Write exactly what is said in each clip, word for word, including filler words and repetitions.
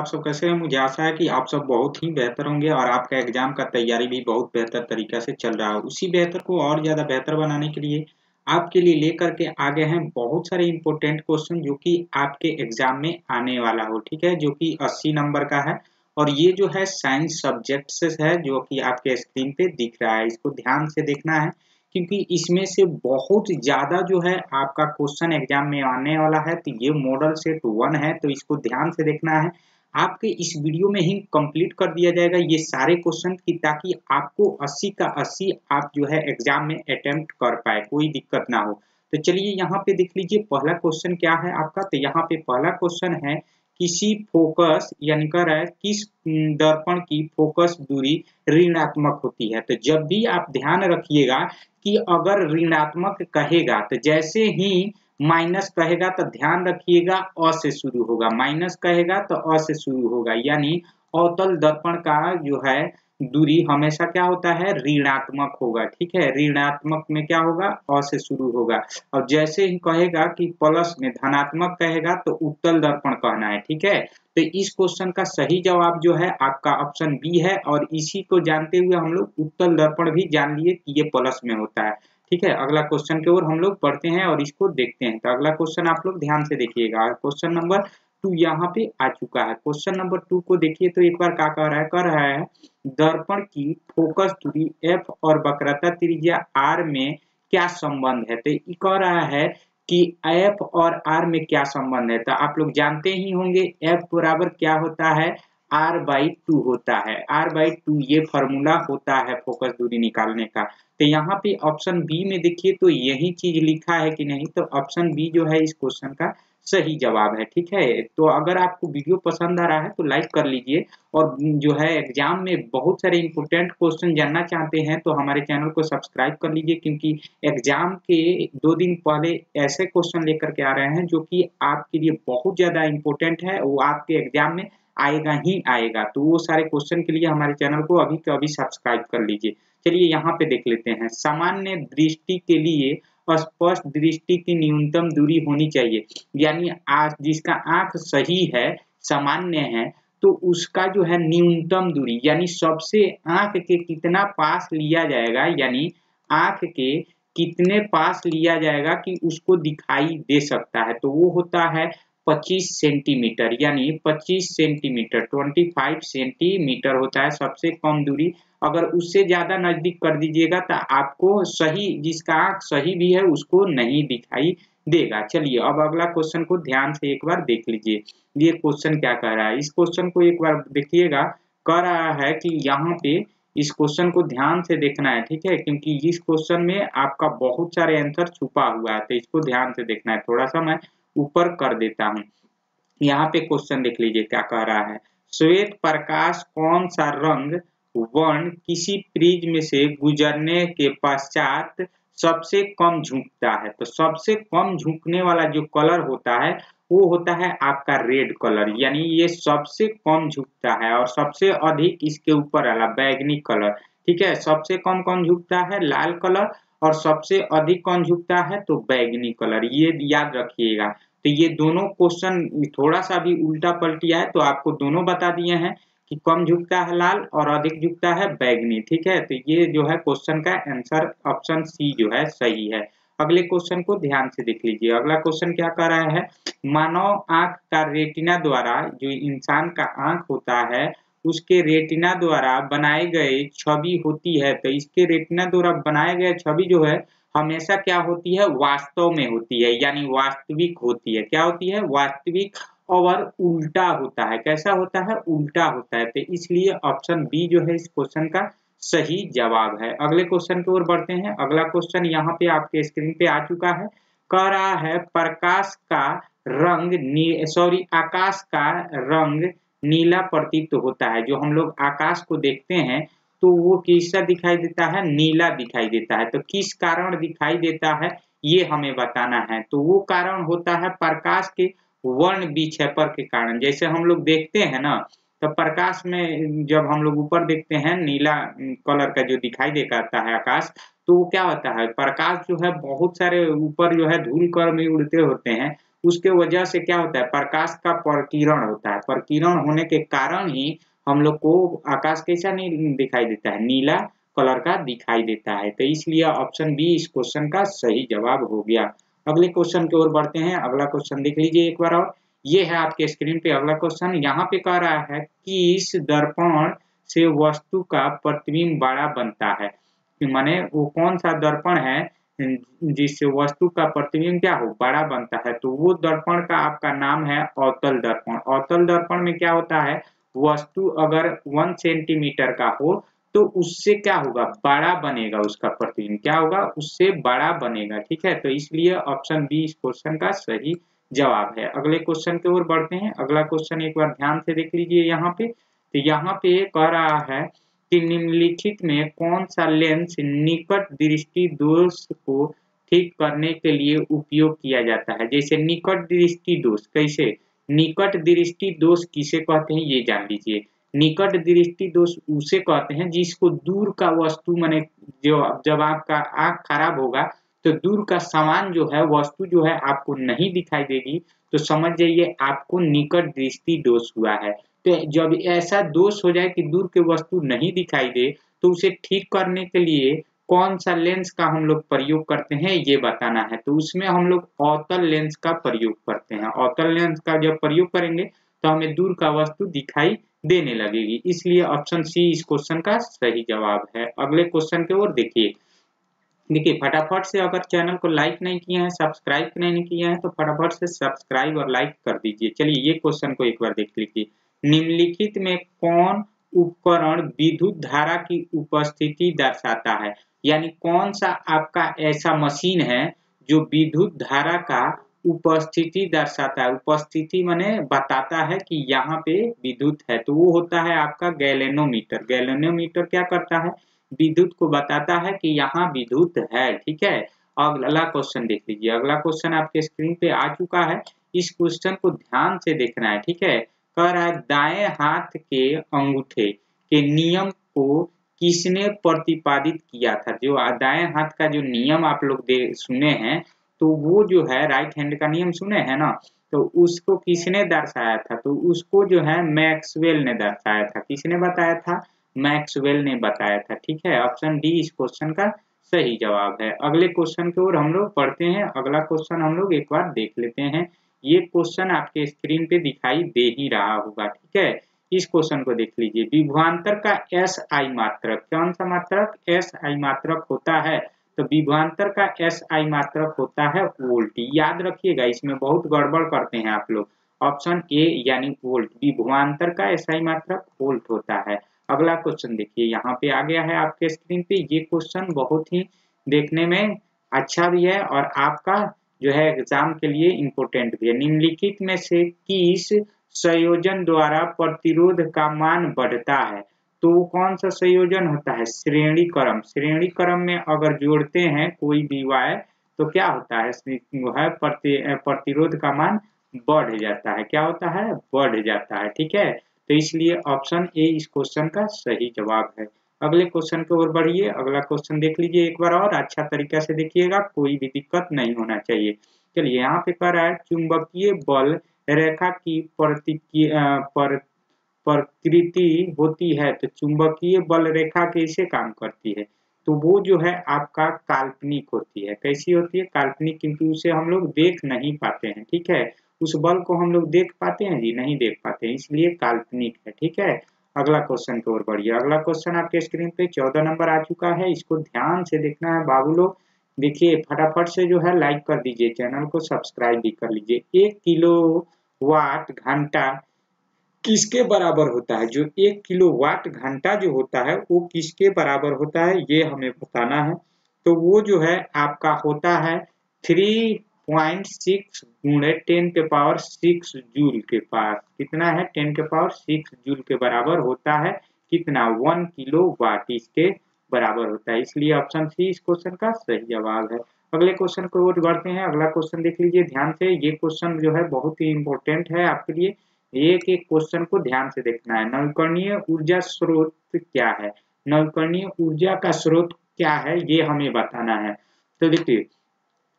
आप सब कैसे हैं? मुझे आशा है कि आप सब बहुत ही बेहतर होंगे और आपका एग्जाम का तैयारी भी बहुत बेहतर तरीका से चल रहा है। उसी बेहतर को और ज़्यादा बेहतर बनाने के लिए आपके लिए लेकर के आ गए हैं बहुत सारे इम्पोर्टेंट क्वेश्चन जो कि आपके एग्जाम में आने वाला हो, ठीक है, जो कि अस्सी नंबर का है। और ये जो है साइंस सब्जेक्ट से है जो कि आपके स्क्रीन पे दिख रहा है। इसको ध्यान से देखना है क्योंकि इसमें से बहुत ज़्यादा जो है आपका क्वेश्चन एग्जाम में आने वाला है। तो ये मॉडल सेट वन है, तो इसको ध्यान से देखना है। आपके इस वीडियो में ही कंप्लीट कर दिया जाएगा ये सारे क्वेश्चन की, ताकि आपको अस्सी का अस्सी आप जो है एग्जाम में अटेम्प्ट कर पाए, कोई दिक्कत ना हो। तो चलिए यहाँ पे देख लीजिए पहला क्वेश्चन क्या है आपका। तो यहाँ पे पहला क्वेश्चन है, किसी फोकस यानी कह रहा है किस दर्पण की फोकस दूरी ऋणात्मक होती है। तो जब भी आप ध्यान रखिएगा कि अगर ऋणात्मक कहेगा तो जैसे ही माइनस कहेगा तो ध्यान रखिएगा अ से शुरू होगा, माइनस कहेगा तो अ से शुरू होगा, यानी अवतल दर्पण का जो है दूरी हमेशा क्या होता है, ऋणात्मक होगा, ठीक है। ऋणात्मक में क्या होगा, अ से शुरू होगा। और जैसे ही कहेगा कि प्लस में धनात्मक कहेगा तो उत्तल दर्पण कहना है, ठीक है। तो इस क्वेश्चन का सही जवाब जो है आपका ऑप्शन बी है। और इसी को जानते हुए हम लोग उत्तल दर्पण भी जान लिए कि ये प्लस में होता है, ठीक है। अगला क्वेश्चन की ओर हम लोग पढ़ते हैं और इसको देखते हैं। तो अगला क्वेश्चन आप लोग ध्यान से देखिएगा। क्वेश्चन नंबर टू यहाँ पे आ चुका है। क्वेश्चन नंबर टू को देखिए तो एक बार क्या कह रहा है, कह रहा है दर्पण की फोकस दूरी एफ और वक्रता त्रिज्या आर में क्या संबंध है। तो ये कह रहा है कि एफ और आर में क्या संबंध है। तो आप लोग जानते ही होंगे एफ बराबर क्या होता है, आर बाई टू होता है। आर बाई टू ये फॉर्मूला होता है फोकस दूरी निकालने का। तो यहाँ पे ऑप्शन बी में देखिए तो यही चीज लिखा है कि नहीं, तो ऑप्शन बी जो है इस क्वेश्चन का सही जवाब है, ठीक है। तो अगर आपको वीडियो पसंद आ रहा है तो लाइक कर लीजिए, और जो है एग्जाम में बहुत सारे इंपोर्टेंट क्वेश्चन जानना चाहते हैं तो हमारे चैनल को सब्सक्राइब कर लीजिए, क्योंकि एग्जाम के दो दिन पहले ऐसे क्वेश्चन लेकर के आ रहे हैं जो कि आपके लिए बहुत ज्यादा इंपॉर्टेंट है, वो आपके एग्जाम में आएगा ही आएगा। तो वो सारे क्वेश्चन के लिए हमारे चैनल को अभी के अभी सब्सक्राइब कर लीजिए। चलिए यहाँ पे देख लेते हैं, सामान्य दृष्टि के लिए स्पष्ट दृष्टि की न्यूनतम दूरी होनी चाहिए, यानी आज जिसका आंख सही है, सामान्य है, तो उसका जो है न्यूनतम दूरी यानी सबसे आंख के कितना पास लिया जाएगा, यानी आंख के कितने पास लिया जाएगा कि उसको दिखाई दे सकता है, तो वो होता है पच्चीस सेंटीमीटर, यानी पच्चीस सेंटीमीटर पच्चीस सेंटीमीटर होता है सबसे कम दूरी। अगर उससे ज्यादा नजदीक कर दीजिएगा तो आपको सही, जिसका आंख सही भी है उसको नहीं दिखाई देगा। चलिए अब अगला क्वेश्चन को ध्यान से एक बार देख लीजिए, ये क्वेश्चन क्या कह रहा है। इस क्वेश्चन को एक बार देखिएगा, कह रहा है कि यहाँ पे इस क्वेश्चन को ध्यान से देखना है, ठीक है, क्योंकि इस क्वेश्चन में आपका बहुत सारे आंसर छुपा हुआ है, तो इसको ध्यान से देखना है। थोड़ा सा मैं ऊपर कर देता हूँ। यहाँ पे क्वेश्चन देख लीजिए क्या कह रहा है, श्वेत प्रकाश कौन सा रंग वर्ण किसी प्रिज्म से गुजरने के पश्चात सबसे कम झुकता है। तो सबसे कम झुकने वाला जो कलर होता है वो होता है आपका रेड कलर, यानी ये सबसे कम झुकता है। और सबसे अधिक इसके ऊपर वाला बैगनी कलर, ठीक है। सबसे कम कौन झुकता है, लाल कलर, और सबसे अधिक कौन झुकता है तो बैगनी कलर, ये याद रखिएगा। तो ये दोनों क्वेश्चन थोड़ा सा भी उल्टा पलटिया है, तो आपको दोनों बता दिए हैं कि कम झुकता है लाल और अधिक झुकता है बैगनी, ठीक है। तो ये जो है क्वेश्चन का आंसर ऑप्शन सी जो है सही है। अगले क्वेश्चन को ध्यान से देख लीजिए। अगला क्वेश्चन क्या कर रहा है, मानव आंख का रेटिना द्वारा, जो इंसान का आंख होता है उसके रेटिना द्वारा बनाए गए छवि होती है। तो इसके रेटिना द्वारा बनाए गए छवि जो है हमेशा क्या होती है, वास्तव में होती है, यानी वास्तविक होती है। क्या होती है, वास्तविक, और उल्टा होता है। कैसा होता है, उल्टा होता है। तो इसलिए ऑप्शन बी जो है इस क्वेश्चन का सही जवाब है। अगले क्वेश्चन की ओर बढ़ते हैं। अगला क्वेश्चन यहाँ पे आपके स्क्रीन पे आ चुका है, कह रहा है प्रकाश का रंग सॉरी आकाश का रंग नीला प्रतीत होता है। जो हम लोग आकाश को देखते हैं तो वो कैसा दिखाई देता है, नीला दिखाई देता है। तो किस कारण दिखाई देता है ये हमें बताना है। तो वो कारण होता है प्रकाश के वर्ण विक्षेपण के कारण। जैसे हम लोग देखते हैं ना, तो प्रकाश में जब हम लोग ऊपर देखते हैं नीला कलर का जो दिखाई देता है आकाश, तो वो क्या होता है, प्रकाश जो है बहुत सारे ऊपर जो है धूल कण में उड़ते होते हैं, उसके वजह से क्या होता है, प्रकाश का प्रकीर्ण होता है। प्रकीर्ण होने के कारण ही हम लोग को आकाश कैसा नहीं दिखाई देता है, नीला कलर का दिखाई देता है। तो इसलिए ऑप्शन बी इस क्वेश्चन का सही जवाब हो गया। अगले क्वेश्चन की ओर बढ़ते हैं। अगला क्वेश्चन देख लीजिए एक बार और। ये है आपके स्क्रीन पे अगला क्वेश्चन। यहाँ पे कह रहा है कि इस दर्पण से वस्तु का प्रतिबिंब बड़ा बनता है। माने वो कौन सा दर्पण है जिससे वस्तु का प्रतिबिंब क्या हो, बड़ा बनता है। तो वो दर्पण का आपका नाम है अवतल दर्पण। अवतल दर्पण में क्या होता है, वस्तु अगर वन सेंटीमीटर का हो तो उससे क्या होगा, बड़ा बनेगा, उसका प्रतिबिंब क्या होगा, उससे बड़ा बनेगा। ठीक है, तो इसलिए ऑप्शन बी इस क्वेश्चन का सही जवाब है। अगले क्वेश्चन की ओर बढ़ते हैं। अगला क्वेश्चन एक बार ध्यान से देख लीजिए यहाँ पे। तो यहाँ पे कह रहा है कि निम्नलिखित में कौन सा लेंस निकट दृष्टि दोष को ठीक करने के लिए उपयोग किया जाता है। जैसे निकट दृष्टि दोष, कैसे, निकट दृष्टि दोष किसे कहते हैं ये जान लीजिए। निकट दृष्टि दोष उसे कहते हैं जिसको दूर का वस्तु, माने जो जब आपका आंख खराब होगा तो दूर का सामान जो है, वस्तु जो है आपको नहीं दिखाई देगी, तो समझ जाइए आपको निकट दृष्टि दोष हुआ है। तो जब ऐसा दोष हो जाए कि दूर के वस्तु नहीं दिखाई दे, तो उसे ठीक करने के लिए कौन सा लेंस का हम लोग प्रयोग करते हैं ये बताना है। तो उसमें हम लोग अवतल लेंस का प्रयोग करते हैं। अवतल लेंस का जब प्रयोग करेंगे तो हमें दूर का वस्तु दिखाई देने लगेगी। इसलिए ऑप्शन सी इस क्वेश्चन का सही जवाब है। अगले क्वेश्चन की ओर देखिए। देखिए फटाफट से, अगर चैनल को लाइक नहीं किए हैं, सब्सक्राइब नहीं किए हैं, तो फटाफट से सब्सक्राइब और लाइक कर दीजिए। चलिए ये क्वेश्चन को एक बार देख लीजिए। निम्नलिखित में कौन उपकरण विद्युत धारा की उपस्थिति दर्शाता है। यानी कौन सा आपका ऐसा मशीन है जो विद्युत धारा का उपस्थिति दर्शाता है। उपस्थिति माने बताता है कि यहाँ पे विद्युत है, तो वो होता है आपका गैलेनोमीटर। गैलेनोमीटर क्या करता है, विद्युत को बताता है कि यहाँ विद्युत है। ठीक है, अगला क्वेश्चन देख लीजिए। अगला क्वेश्चन आपके स्क्रीन पे आ चुका है। इस क्वेश्चन को ध्यान से देखना है। ठीक है, कह रहा है दाएं हाथ के अंगूठे के नियम को किसने प्रतिपादित किया था। जो दाएं हाथ का जो नियम आप लोग दे सुने हैं, तो वो जो है राइट हैंड का नियम सुने हैं ना, तो उसको किसने दर्शाया था। तो उसको जो है मैक्सवेल ने दर्शाया था। किसने बताया था, मैक्सवेल ने बताया था। ठीक है, ऑप्शन डी इस क्वेश्चन का सही जवाब है। अगले क्वेश्चन की ओर हम लोग पढ़ते हैं। अगला क्वेश्चन हम लोग एक बार देख लेते हैं। ये क्वेश्चन आपके स्क्रीन पे दिखाई दे ही रहा होगा। ठीक है, इस क्वेश्चन को देख लीजिए। विभवांतर का एस आई मात्रक, कौन सा मात्रक, एस आई मात्रक होता है। तो विभवांतर का एस आई मात्रक होता है वोल्ट। याद रखिएगा, इसमें बहुत गड़बड़ करते हैं आप लोग। ऑप्शन ए यानी वोल्ट, विभवांतर का एस आई मात्रक वोल्ट होता है। अगला क्वेश्चन देखिए, यहाँ पे आ गया है आपके स्क्रीन पे। ये क्वेश्चन बहुत ही देखने में अच्छा भी है और आपका जो है एग्जाम के लिए इम्पोर्टेंट भी है। निम्नलिखित में से किस संयोजन द्वारा प्रतिरोध का मान बढ़ता है। तो वो कौन सा संयोजन होता है, श्रेणी क्रम। श्रेणी क्रम में अगर जोड़ते हैं कोई भी वाय तो क्या होता है, है प्रति, प्रतिरोध का मान बढ़ जाता है। क्या होता है, बढ़ जाता है। ठीक है, तो इसलिए ऑप्शन ए इस क्वेश्चन का सही जवाब है। अगले क्वेश्चन की ओर बढ़िए। अगला क्वेश्चन देख लीजिए एक बार और अच्छा तरीका से देखिएगा, कोई भी दिक्कत नहीं होना चाहिए। चलिए यहाँ पे कह रहा है चुंबकीय बल रेखा की पर, प्रकृति होती है। तो चुंबकीय बल रेखा कैसे काम करती है, तो वो जो है आपका काल्पनिक होती है। कैसी होती है, काल्पनिक, क्योंकि उसे हम लोग देख नहीं पाते हैं। ठीक है, उस बल को हम लोग देख पाते हैं जी, नहीं देख पाते हैं, इसलिए काल्पनिक है। ठीक है, अगला क्वेश्चन की ओर बढ़िए। अगला क्वेश्चन आपके स्क्रीन पे चौदह नंबर आ चुका है। इसको ध्यान से देखना है बाबू लोग। देखिए फटाफट से जो है लाइक कर दीजिए, चैनल को सब्सक्राइब भी कर लीजिए। एक किलो वाट घंटा किसके बराबर होता है। जो एक किलो वाट घंटा जो होता है वो किसके बराबर होता है ये हमें बताना है। तो वो जो है आपका होता है थ्री पॉइंट सिक्स गुणे टेन के पावर सिक्स जूल के पास। कितना है, टेन के पावर सिक्स जूल के बराबर होता है। कितना, वन किलो वाट इसके बराबर होता है। इसलिए ऑप्शन सी इस क्वेश्चन का सही जवाब है। अगले क्वेश्चन को ओर बढ़ते हैं। अगला क्वेश्चन देख लीजिए ध्यान से। ये क्वेश्चन जो है बहुत ही इंपॉर्टेंट है आपके लिए। एक एक क्वेश्चन को ध्यान से देखना है। नवीकरणीय ऊर्जा स्रोत क्या है, नवीकरणीय ऊर्जा का स्रोत क्या है ये हमें बताना है। तो देखिए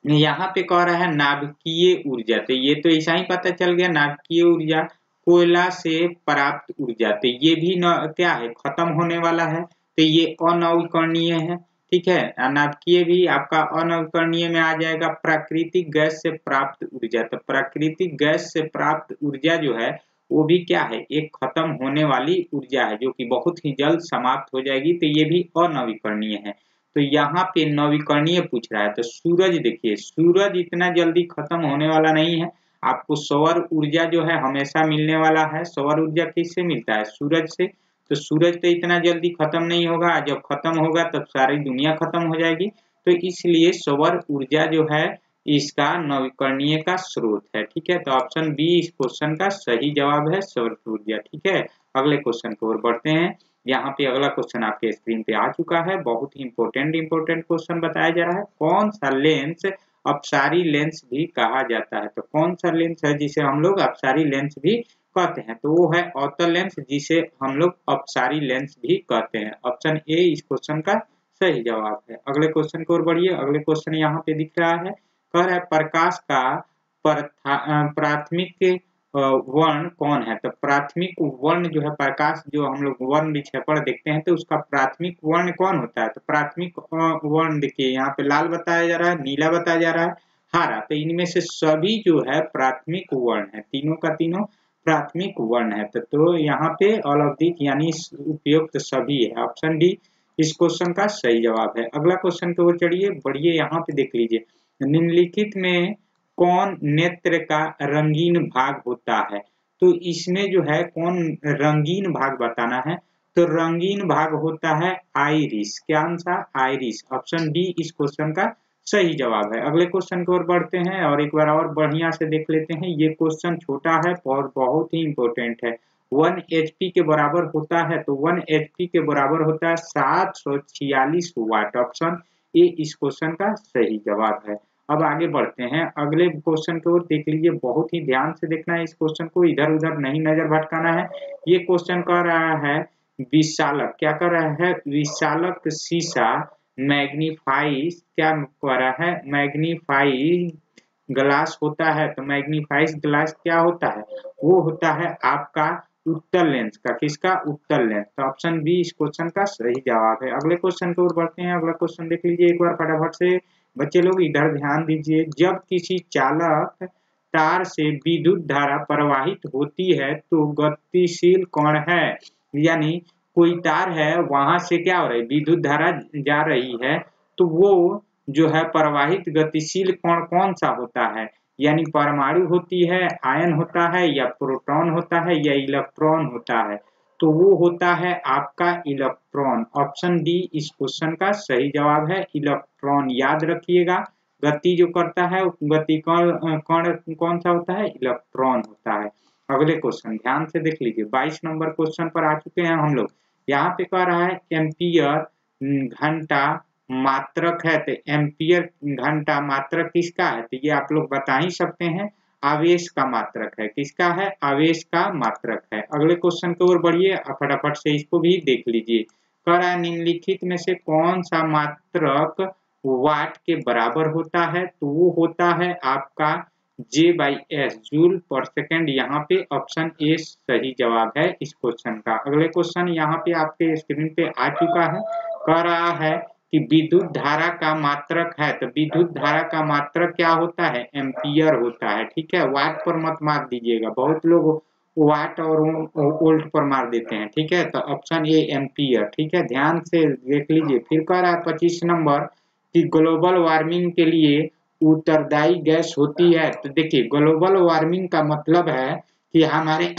यहाँ पे कह रहा है नाभिकीय ऊर्जा, तो ये तो ऐसा ही पता चल गया, नाभिकीय ऊर्जा कोयला से प्राप्त ऊर्जा, तो ये भी न, क्या है, खत्म होने वाला है, तो ये अनवीकरणीय है। ठीक है, नाभिकीय भी आपका अनवीकरणीय में आ जाएगा। प्राकृतिक गैस से प्राप्त ऊर्जा, तो प्राकृतिक गैस से प्राप्त ऊर्जा जो है वो भी क्या है, एक खत्म होने वाली ऊर्जा है, जो कि बहुत ही जल्द समाप्त हो जाएगी, तो ये भी अनवीकरणीय है। तो यहाँ पे नवीकरणीय पूछ रहा है, तो सूरज, देखिए सूरज इतना जल्दी खत्म होने वाला नहीं है। आपको सौर ऊर्जा जो है हमेशा मिलने वाला है। सौर ऊर्जा किससे मिलता है, सूरज से। तो सूरज तो इतना जल्दी खत्म नहीं होगा, जब खत्म होगा तब सारी दुनिया खत्म हो जाएगी। तो इसलिए सौर ऊर्जा जो है इसका नवीकरणीय का स्रोत है। ठीक है, तो ऑप्शन बी इस क्वेश्चन का सही जवाब है, सौर ऊर्जा। ठीक है, अगले क्वेश्चन की ओर बढ़ते हैं। यहाँ पे अगला क्वेश्चन आपके स्क्रीन पे आ चुका है। बहुत ही इंपॉर्टेंट इंपॉर्टेंट क्वेश्चन बताया जा रहा है। कौन सा लेंस अपसारी लेंस भी कहा जाता है, तो कौन सा लेंस है जिसे हम लोग अपसारी लेंस भी कहते हैं, तो वो है अवतल लेंस, जिसे हम लोग अपसारी लेंस भी कहते हैं। ऑप्शन ए इस क्वेश्चन का सही जवाब है। अगले क्वेश्चन की ओर बढ़िए। अगले क्वेश्चन यहाँ पे दिख रहा है, कह रहा है प्रकाश का प्राथमिक वर्ण कौन है, तो प्राथमिक वर्ण जो है, प्रकाश जो हम लोग वर्ण विक्षेपण देखते हैं, तो उसका प्राथमिक वर्ण कौन होता है, तो प्राथमिक वर्ण देखिए यहाँ पे लाल बताया जा रहा है, नीला बताया जा रहा है, हरा, तो इनमें से सभी जो है प्राथमिक वर्ण है, तीनों का तीनों प्राथमिक वर्ण है। तो, तो यहाँ पे ऑल ऑफ दिस यानी उपयुक्त सभी है। ऑप्शन डी इस क्वेश्चन का सही जवाब है। अगला क्वेश्चन की ओर चढ़िए बढ़िए। यहाँ पे देख लीजिए, निम्नलिखित में कौन नेत्र का रंगीन भाग होता है, तो इसमें जो है कौन रंगीन भाग बताना है, तो रंगीन भाग होता है आइरिस। क्या आंसर, आइरिस। ऑप्शन डी इस क्वेश्चन का सही जवाब है। अगले क्वेश्चन की ओर बढ़ते हैं और एक बार और बढ़िया से देख लेते हैं। ये क्वेश्चन छोटा है और बहुत ही इंपॉर्टेंट है। वन एचपी के बराबर होता है, तो वन एचपी के बराबर होता है सात सौ छियालीस वाट। ऑप्शन ए इस क्वेश्चन का सही जवाब है। अब आगे बढ़ते हैं अगले क्वेश्चन की ओर। देख लीजिए, बहुत ही ध्यान से देखना है इस क्वेश्चन को, इधर उधर नहीं नजर भटकाना है। ये क्वेश्चन कह रहा है विशालक, क्या कर रहा है, विशालक शीशा मैग्नीफाइज, क्या कह रहा है, मैग्नीफाइज ग्लास होता है, तो मैग्नीफाइज ग्लास क्या होता है, वो होता है आपका उत्तल लेंस का, किसका, उत्तल लेंस। तो ऑप्शन बी इस क्वेश्चन का सही जवाब है। अगले क्वेश्चन की ओर बढ़ते हैं। अगला क्वेश्चन देख लीजिए एक बार फटाफट से, बच्चे लोग इधर ध्यान दीजिए। जब किसी चालक तार से विद्युत धारा प्रवाहित होती है तो गतिशील कण है, यानी कोई तार है वहां से क्या हो रहा है, विद्युत धारा जा रही है, तो वो जो है प्रवाहित गतिशील कण कौन सा होता है, यानी परमाणु होती है, आयन होता है, या प्रोटॉन होता है, या इलेक्ट्रॉन होता है, तो वो होता है आपका इलेक्ट्रॉन। ऑप्शन डी इस क्वेश्चन का सही जवाब है, इलेक्ट्रॉन। याद रखिएगा, गति जो करता है गति कण कण कौन सा होता है, इलेक्ट्रॉन होता है। अगले क्वेश्चन ध्यान से देख लीजिए, बाईस नंबर क्वेश्चन पर आ चुके हैं हम लोग। यहाँ पे कह रहा है एम्पियर घंटा मात्रक है, तो एम्पियर घंटा मात्रक किसका है, तो ये आप लोग बता ही सकते हैं, आवेश का मात्रक है। किसका है, आवेश का मात्रक है। अगले क्वेश्चन की ओर बढ़िए, फटाफट से इसको भी देख लीजिए। कह रहा है निम्नलिखित में से कौन सा मात्रक वाट के बराबर होता है, तो वो होता है आपका J by S, joule per second. यहाँ पे ऑप्शन ए सही जवाब है इस क्वेश्चन का। अगले क्वेश्चन यहाँ पे आपके स्क्रीन पे आ चुका है। कह रहा है कि विद्युत धारा का मात्रक है, तो विद्युत धारा का मात्रक क्या होता है, एम्पियर होता है। ठीक है, वाट पर मत मार दीजिएगा, बहुत लोग वाट और वोल्ट पर मार देते हैं। ठीक है, तो ऑप्शन ए एम्पियर। ठीक है, ध्यान से देख लीजिए। फिर कह रहा है पच्चीस नंबर कि ग्लोबल वार्मिंग के लिए उत्तरदायी गैस होती है, तो देखिए ग्लोबल वार्मिंग का मतलब है कि हमारे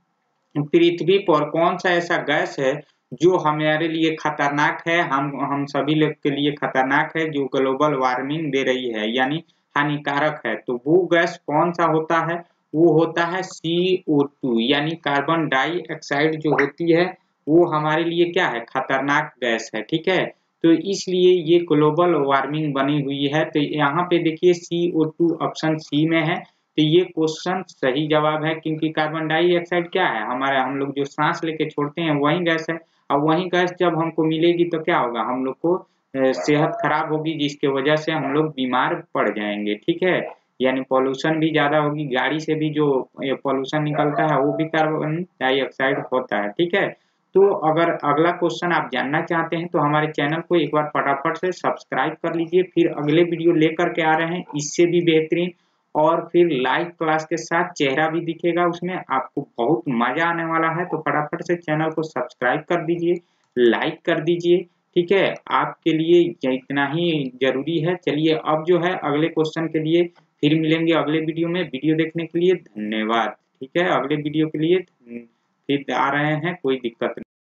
पृथ्वी पर कौन सा ऐसा गैस है जो हमारे लिए खतरनाक है, हम हम सभी लोग के लिए खतरनाक है, जो ग्लोबल वार्मिंग दे रही है, यानी हानिकारक है, तो वो गैस कौन सा होता है, वो होता है सी ओ टू, यानी कार्बन डाइऑक्साइड जो होती है वो हमारे लिए क्या है, खतरनाक गैस है। ठीक है, तो इसलिए ये ग्लोबल वार्मिंग बनी हुई है। तो यहाँ पे देखिए सी ओ टू ऑप्शन सी में है, तो ये क्वेश्चन सही जवाब है, क्योंकि कार्बन डाइऑक्साइड क्या है, हमारे हम लोग जो सांस लेके छोड़ते हैं वही गैस है, और वही गैस जब हमको मिलेगी तो क्या होगा, हम लोग को सेहत खराब होगी, जिसकी वजह से हम लोग बीमार पड़ जाएंगे। ठीक है, यानी पॉल्यूशन भी ज्यादा होगी, गाड़ी से भी जो पॉल्यूशन निकलता है वो भी कार्बन डाइऑक्साइड होता है। ठीक है, तो अगर अगला क्वेश्चन आप जानना चाहते हैं तो हमारे चैनल को एक बार फटाफट से सब्सक्राइब कर लीजिए, फिर अगले वीडियो लेकर के आ रहे हैं इससे भी बेहतरीन, और फिर लाइव क्लास के साथ चेहरा भी दिखेगा, उसमें आपको बहुत मजा आने वाला है। तो फटाफट से चैनल को सब्सक्राइब कर दीजिए, लाइक कर दीजिए। ठीक है, आपके लिए इतना ही जरूरी है। चलिए अब जो है अगले क्वेश्चन के लिए फिर मिलेंगे अगले वीडियो में। वीडियो देखने के लिए धन्यवाद। ठीक है, अगले वीडियो के लिए फिर आ रहे हैं, कोई दिक्कत नहीं।